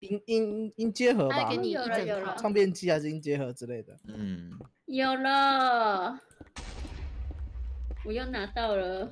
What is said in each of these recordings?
音阶盒吧， 给你一整套唱片机还是音阶盒之类的。 有了，我又拿到了。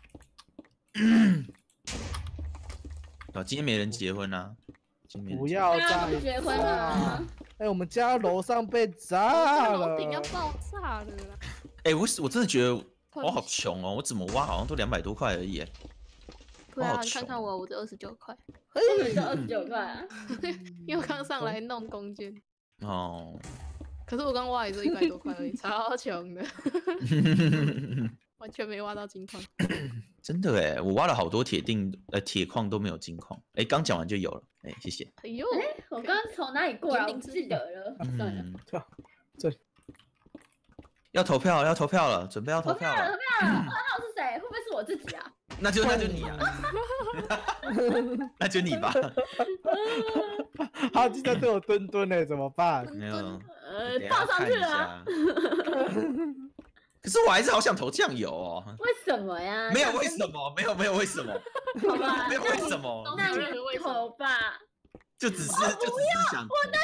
今天没人结婚啊！ 不要再结婚了！ 哎，我们家楼上被炸了， 楼顶要爆炸了啦！ 哎，我真的觉得我好穷哦，我怎么挖好像都200多块而已。 对啊，你看看我的29块， 为什么是29块啊？ 因为我刚上来弄弓箭。 哦。 可是我刚挖也就100多块而已，超穷的，完全没挖到金矿。 真的哎，我挖了好多铁矿都没有金矿。哎，刚讲完就有了，哎，谢谢。 哎呦， 我刚刚从哪里过来？我不记得了。算了， 这要投票了，准备要投票了。 投票了，2号是谁？会不会是我自己啊？ 那就你啊，那就你吧。 他竟然对我蹲嘞，怎么办？ 没有， 报上去了啊。 可是我还是好想投酱油哦。 为什么呀？ 没有为什么，没有为什么。 好吧， 没有为什么。 那你投吧。 就只是想。 我的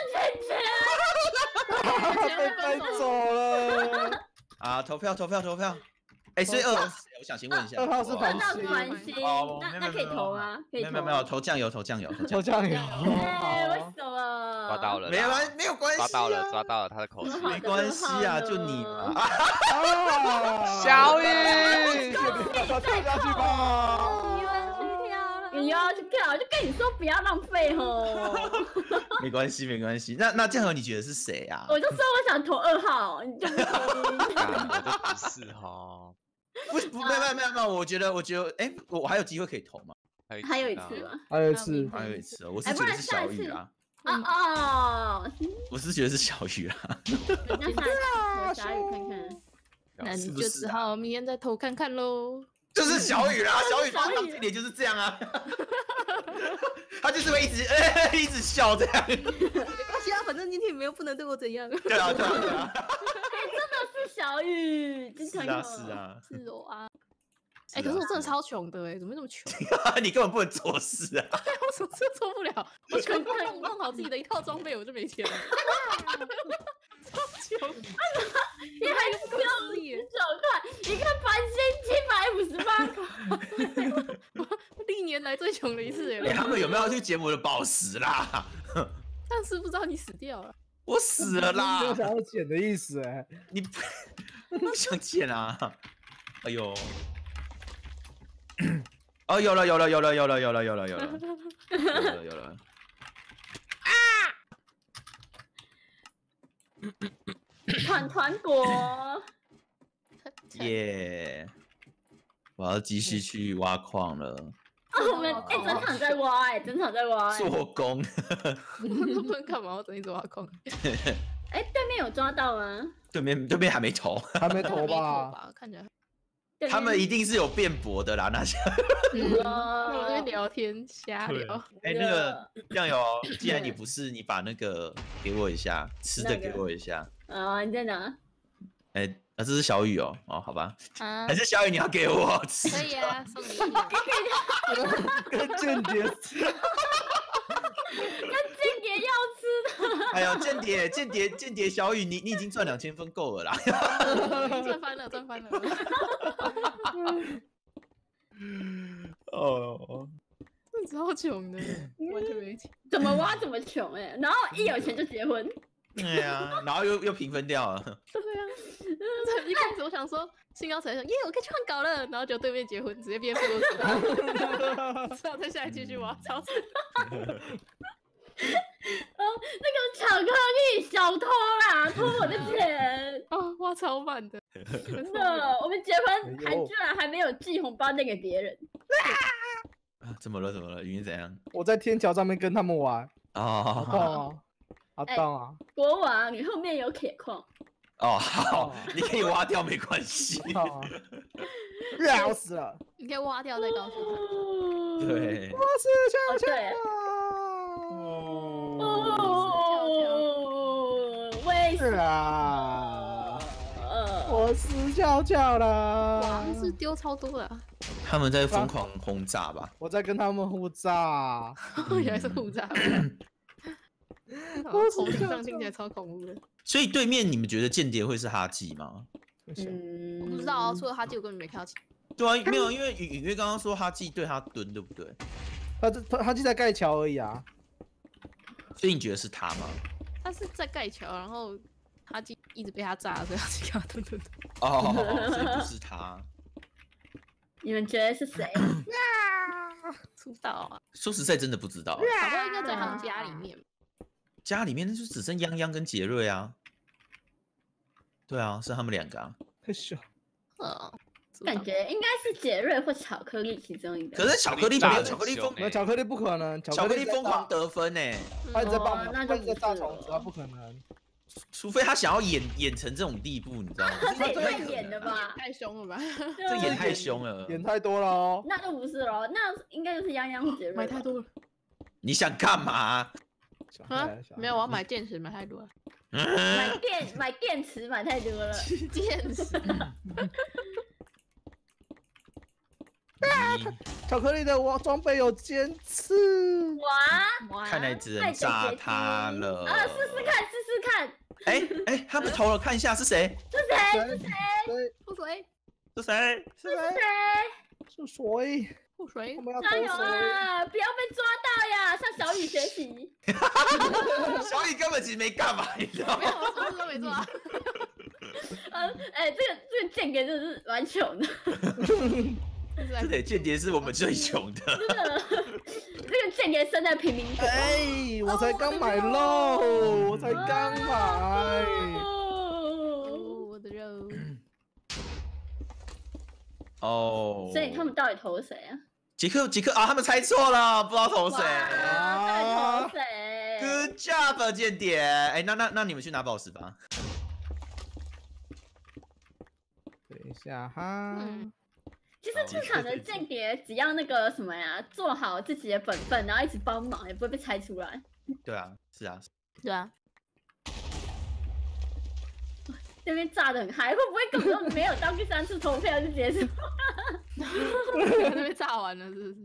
钱被分走了。 啊，投票。哎，所以2号是谁？我想先问一下。 2号是繁星。 那可以投吗？可以投。 没有，投酱油。 哎， 为什么？ 抓到了， 没有关系。 抓到了他的口气。 没关系啊，就你嘛。 小雨， 跳下去吧。 你又要去跳，就跟你说不要浪费吼。 没关系。那酱油你觉得是谁啊？ 我就说我想投2号，你就不同意。 我就不是哈。 没有，我觉得，哎，我还有机会可以投吗？ 还有一次吗？ 还有一次， 我是觉得是小雨啊。我是觉得是小雨啊。 那小雨看看， 那你就只好明天再投看看喽。 就是小雨啦，小雨当经理就是这样啊。他就是会一直笑这样。 没关系啊，反正今天也没有不能对我怎样。 对啊。 真的是小雨， 是啊。 是我啊。哎，可是我真的超穷的哎，怎么这么穷？ 你根本不能做事啊！ 我什么事做不了，我全部弄好自己的一套装备，我就没钱了。超穷！ 你还不要19块，你看繁星758块， 历年来最穷的一次哎！他们有没有要去捡我的宝石啦？ 但是不知道你死掉了。 我死了啦！ 没有想要捡的意思哎， 你不想捡啊？哎呦！哦，有了！ 啊！团果， 耶！我要继续去挖矿了。 我们整场在挖整场在挖做工。 不能干嘛？我整一直挖矿。 哎，对面有抓到吗？ 对面还没投， 还没投吧？ 看起来。 他们一定是有辩驳的啦，那些。 我这边聊天瞎聊。 哎，那个酱油，既然你不是，你把那个给我一下，吃的给我一下。 你在哪？ 哎，这是小雨哦，好吧。还是小雨你要给我吃？ 可以啊，送你。 跟间谍吃。 跟间谍要吃的。 哎呀，间谍小雨，你已经赚2000分够了啦。 赚翻了。 哦， 超穷的，完全没钱。 怎么挖怎么穷然后一有钱就结婚。 对呀，然后又平分掉了。 对啊，一开始我想说兴高采烈，耶，我可以去换稿了，然后就对面结婚，直接变富二代，只好再下来继续挖，超惨。 那个巧克力小偷啦，偷我的钱。 挖超慢的。 真的，我们结婚居然还没有寄红包带给别人。 怎么了？云怎样？ 我在天桥上面跟他们玩。好棒啊！好棒啊！ 国王，你后面有铁矿。 好，你可以挖掉没关系。 绕死了！ 你可以挖掉再告诉他。 对。 我是对。为什么？ 我死翘翘了。 哇，是丢超多的。 他们在疯狂轰炸吧？ 我在跟他们互炸。 原来是互炸。 从地上听起来超恐怖的。 所以对面你们觉得间谍会是哈基吗？ 我不知道啊，除了哈基，我根本没看到。 对啊，没有，因为隐约刚刚说哈基对他蹲，对不对？ 他就在盖桥而已啊。 所以你觉得是他吗？ 他是在盖桥，然后哈基一直被他炸，所以哈基给他蹲。 哦，所以不是他。 你们觉得是谁？ 出道啊！ 说实在，真的不知道。 搞不好应该在他们家里面。 家里面那就只剩泱泱跟杰瑞啊。对啊，是他们两个啊。 太小。 感觉应该是杰瑞或巧克力其中一个。 可是巧克力没有巧克力疯， 没有巧克力不可能， 巧克力疯狂得分呢。 他在帮忙， 那就他在炸虫子，他不可能。 除非他想要演成这种地步，你知道吗？ 这也太演了吧， 太凶了吧？ 这演太凶了， 演太多了哦。 那就不是咯，那应该就是泱泱或杰瑞。 买太多了。 你想干嘛？ 啊？没有，我要买电池，买太多了。 买电池买太多了。 电池。 巧克力的装备有尖刺。 哇！ 看来只能炸他了。 啊，试试看。 哎，他们投了，看一下是谁？ 是谁？ 是谁？ 是谁？ 是谁？我们要加油啊！不要被抓到呀！向小雨学习。 小雨根本其实没干嘛，你知道吗？ 没有，我什么都没做啊。 这个间谍真的是蛮穷的。 这得间谍是我们最穷的。 真的，这个间谍生在贫民窟。 哎，我才刚买肉，我才刚买。 我的肉。 哦。 所以他们到底投谁啊？ 杰克啊，他们猜错了，不知道投谁。 到底投谁 ？Good job， 间谍。哎，那你们去拿宝石吧。 等一下哈。 其实这场的间谍只要那个什么呀，做好自己的本分，然后一直帮忙，也不会被猜出来。 对啊，是啊。 对啊。 那边炸得很嗨，会不会根本没有到第3次投票就结束？ 那边炸完了是不是？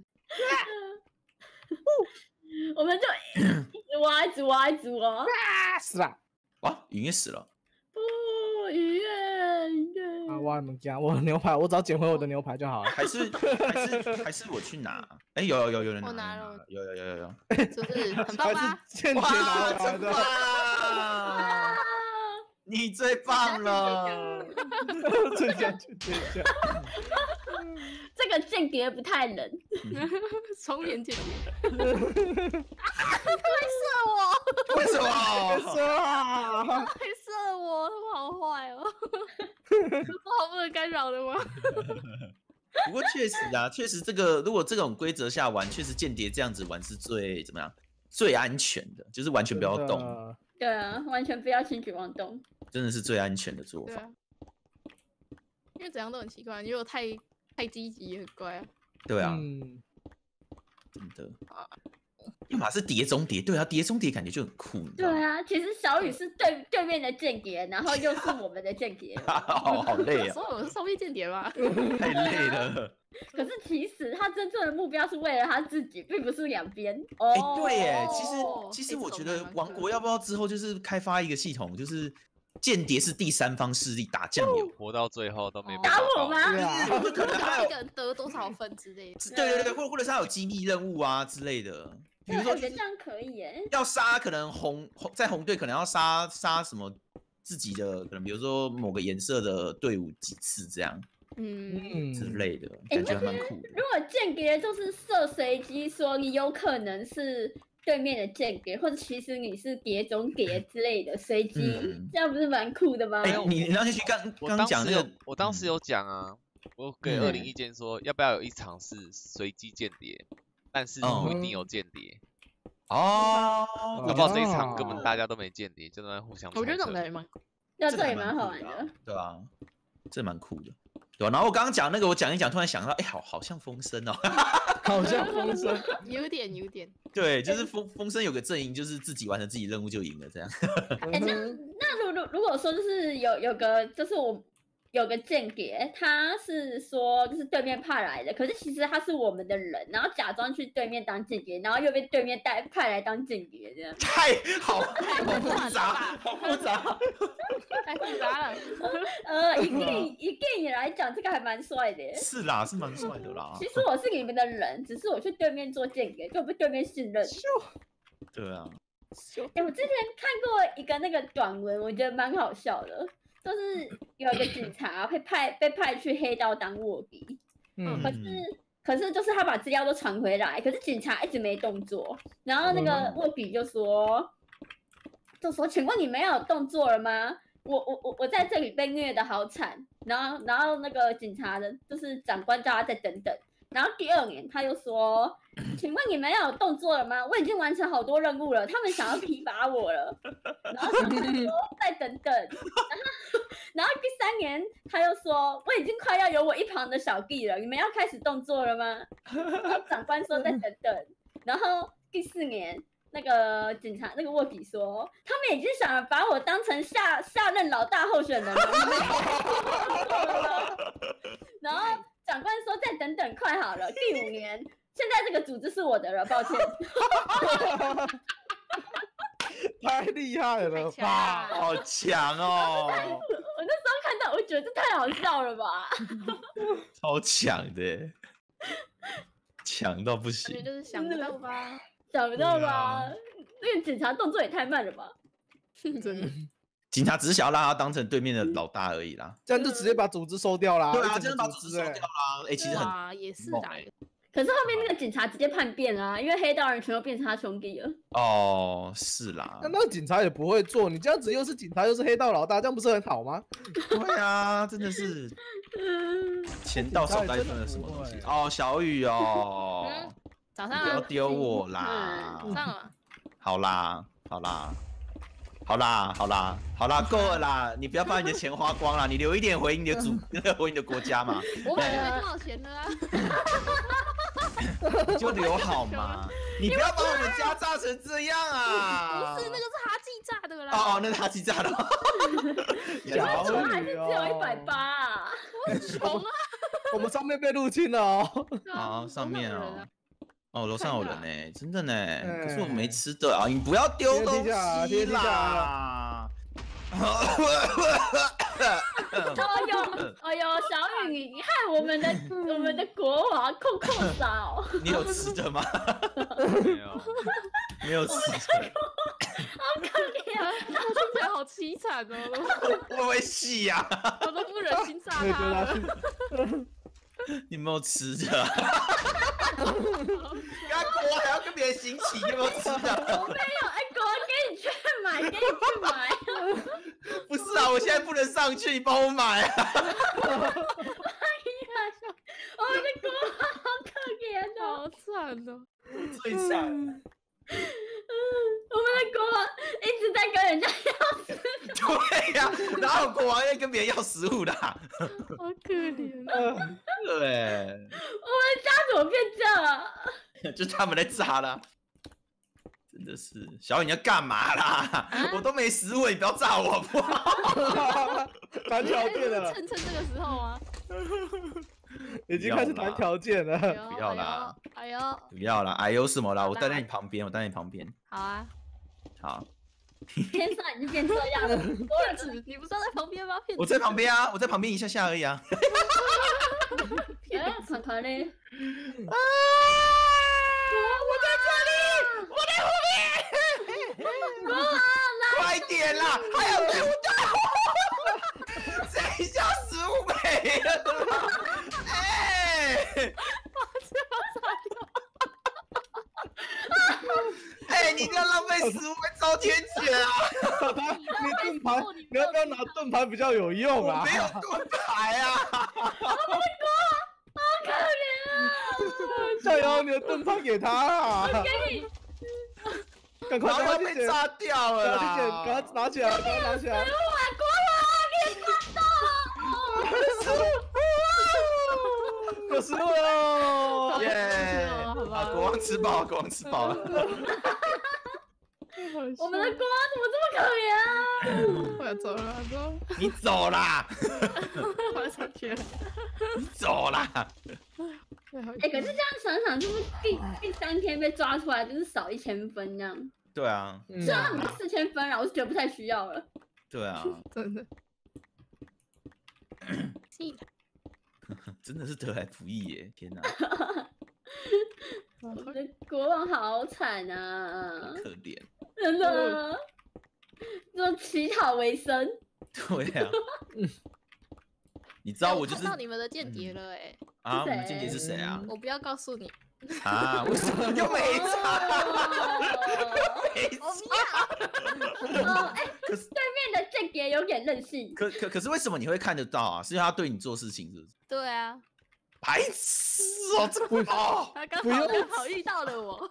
我们就一直挖。 是啦。 哇，雨燕死了。 不，雨燕。 啊，我们家我牛排，我只要捡回我的牛排就好了。 还是我去拿？哎，有人拿。 我拿了。 有。 是不是很棒吧？ 间谍拿来的。 你最棒了！ 这个间谍不太冷。 双面间谍。会射我？ 为什么？ 会射我？他们好坏哦！好不能干扰的吗？ 不过确实这个如果这种规则下玩，确实间谍这样子玩是最怎么样？最安全的，就是完全不要动。 对啊，完全不要轻举妄动， 真的是最安全的做法。 因为怎样都很奇怪，如果太积极也很怪啊。 对啊，真的。要么是碟中谍，对啊，碟中谍感觉就很酷。 对啊，其实小雨是对面的间谍，然后又是我们的间谍。 好累啊！ 所以我是双面间谍吗？ 太累了。 可是其实他真正的目标是为了他自己，并不是两边。 哎，对耶，其实我觉得王国要不要之后就是开发一个系统，就是间谍是第三方势力打酱油， 活到最后都没打我吗？ 就可能还有一个人得多少分之类的。 对，或者是他有机密任务啊之类的。比如说， 这样可以耶。 要杀可能在红队可能要杀什么自己的，可能比如说某个颜色的队伍几次这样。之类的，感觉还蛮酷的。 如果间谍就是设随机，说你有可能是对面的间谍，或者其实你是谍中谍之类的随机，这样不是蛮酷的吗？ 哎，你那去刚讲那个， 我当时有讲啊，我给20意见说，要不要有一场是随机间谍，但是不一定有间谍。 哦， 搞不好这一场根本大家都没间谍，就在互相。 我觉得这种的也蛮酷， 这也蛮好玩的， 对啊，这蛮酷的。对，然后我刚刚讲那个，我讲一讲，突然想到，哎，好像风声哦， 好像风声， 有点。 对，就是风声有个阵营，就是自己完成自己任务就赢了这样。 那如果说就是有个，就是有个间谍，他是说就是对面派来的，可是其实他是我们的人，然后假装去对面当间谍，然后又被对面派来当间谍，这样。 好复杂，好复杂， 太复杂了。 以电影来讲，这个还蛮帅的。 是啦，是蛮帅的啦。 其实我是你们的人，只是我去对面做间谍，就被对面信任。 对啊。 我之前看过一个那个短文，我觉得蛮好笑的。就是有一个警察被派去黑道当卧底，可是就是他把资料都传回来，可是警察一直没动作，然后那个卧底就说，请问你没有动作了吗？我在这里被虐的好惨，然后那个警察的就是长官叫他再等等。然后第2年他又说，请问你们有动作了吗？我已经完成好多任务了，他们想要提拔我了。然后长官说再等等。然后第3年他又说，我已经快要有我一旁的小弟了，你们要开始动作了吗？然后长官说再等等。然后第4年那个警察那个卧底说，他们已经想把我当成下任老大候选人了。然后长官说再等等，快好了。第5年，现在这个组织是我的了，抱歉。 太厉害了吧！ 好强哦！ 我那时候看到，我觉得这太好笑了吧！ 超强的，强到不行。 就是想不到吧？ 想不到吧？那个警察动作也太慢了吧！ 真的。 警察只是想要让他当成对面的老大而已啦， 这样就直接把组织收掉啦。 对啊，真的把组织收掉啦。其实也是的。 可是后面那个警察直接叛变啊，因为黑道人全都变成他兄弟了。 哦，是啦。 那个警察也不会做，你这样子又是警察又是黑道老大，这样不是很好吗？ 对啊，真的是钱到手袋分了什么东西？哦，小雨哦， 早上不要丢我啦！ 早上了。 好啦，够了啦！你不要把你的钱花光啦，你留一点回你的回你的国家嘛。 我本来没多少钱的啊。 你就留好嘛，你不要把我们家炸成这样啊！ 不是，那个是他记炸的啦。 哦，那是他记炸的。 小雨还是只有180啊！ 我很穷啊。 我们上面被入侵了哦。 好，上面哦。哦，楼上有人呢，真的呢。可是我没吃的啊，你不要丢东西啦。 哎呦，小雨，你害我们的国王控少。 你有吃的吗？没有吃的。 好可怜啊！ 听起来好凄惨哦。 会不会戏呀？ 我都不忍心炸他。 你没有吃的？刚国还要跟别人行乞，你有没有吃的？ 我没有，国王给你去买。 不是啊，我现在不能上去，你帮我买啊！ 哎呀，我们的国王好可怜哦， 好惨哦， 最惨。 我们的国王一直在跟人家要食物。 对呀，哪有国王要跟别人要食物的？好可怜啊！ 对， 我们家怎么变这样啊？ 就他们在炸啦。真的是，小雨你要干嘛啦？我都没食物，你不要炸我好不好？ 谈条件了， 趁这个时候啊， 已经开始谈条件了。 不要啦， 哎呦， 不要啦，哎呦什么啦？我待在你旁边， 好啊， 好。 天上已经变这样了， 骗子，你不是在旁边吗？骗子， 我在旁边啊，我在旁边一下而已啊。 团团嘞。 我在这里，我在后面。快点啦！还有对不对？谁叫食物没了？你这样浪费食物会遭天谴啊！ 你盾牌，你要不要拿盾牌比较有用啊？ 我没有盾牌啊！ 好可怜啊！ 加油，你的盾牌给他啊！ 我给你， 赶快要被炸掉了啦！ 赶快拿起来，赶快拿起来！ 国王，你看到？ 有食物喽！ 耶！啊，国王吃饱了，国王吃饱了。 我们的国王怎么这么可怜啊？ 我要走了，我要走。 你走啦， 我要上去了。 你走啦。 可是这样想想，就是第3天被抓出来，就是少1000分这样。 对啊， 虽然他们4000分了，我是觉得不太需要了。 对啊， 真的。 真的是得来不易耶！天哪， 我的国王好惨啊， 可怜。 真的，就乞讨为生。 对啊，你知道我就是看到你们的间谍了哎。 啊，我们间谍是谁啊？ 我不要告诉你。 啊，为什么又没差？没差。可是对面的间谍有点任性。 可是为什么你会看得到啊？是因为他对你做事情，是不是？ 对啊。 白痴哦，这个哦， 他刚好遇到了我。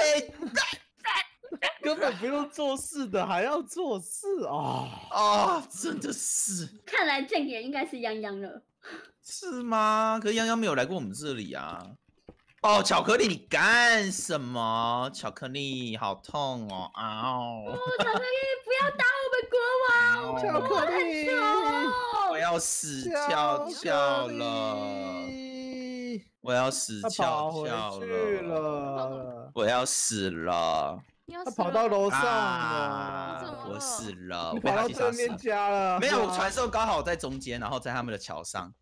根本不用做事的，还要做事啊！ 啊，真的是。 看来间谍应该是泱泱了。 是吗？可是泱泱没有来过我们这里啊。哦，巧克力，你干什么？巧克力，好痛哦！嗷！ 巧克力，不要打我们国王！ 巧克力， 我要死翘翘了！我要死翘翘了！我要死了！ 他跑到楼上了， 我死了！ 你跑到对面家了？ 没有，我传送刚好在中间，然后在他们的桥上。